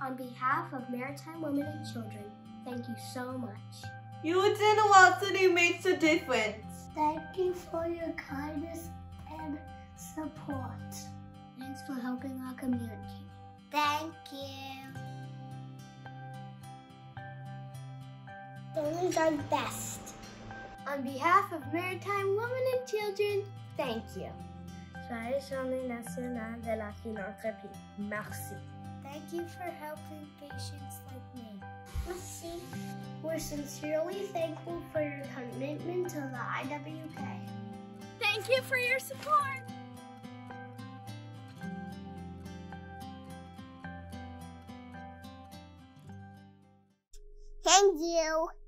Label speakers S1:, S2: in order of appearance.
S1: On behalf of Maritime Women and Children, thank you so much.
S2: Your generosity makes a difference.
S1: Thank you for your kindness and support. Thanks for helping our community. Thank you. Donors are the best. On behalf of Maritime Women and Children, thank you.
S3: Joyeux Journée nationale de la philanthropie. Merci.
S1: Thank you for helping patients like me. Merci. We're sincerely thankful for your commitment to the IWK.
S4: Thank you for your support.
S1: Thank you.